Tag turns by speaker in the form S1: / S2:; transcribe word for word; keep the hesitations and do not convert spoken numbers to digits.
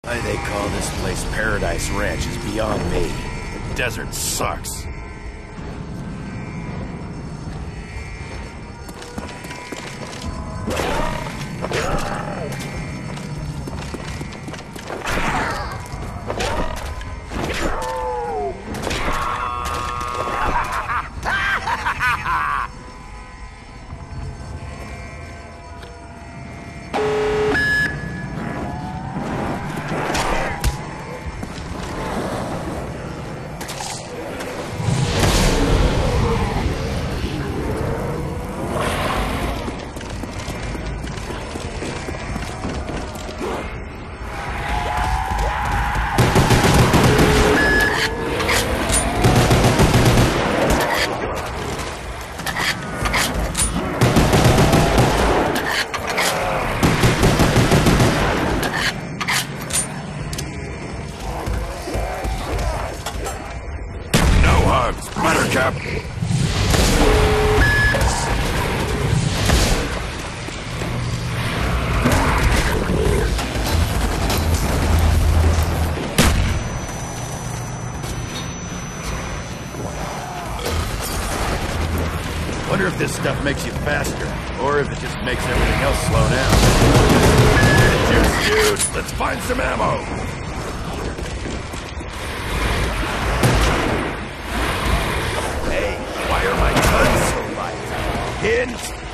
S1: Why they call this place Paradise Ranch is beyond me. The desert sucks. Buttercup! Wonder if this stuff makes you faster, or if it just makes everything else slow down. Juice, juice! Let's find some ammo! Why are my guns so light? Hint!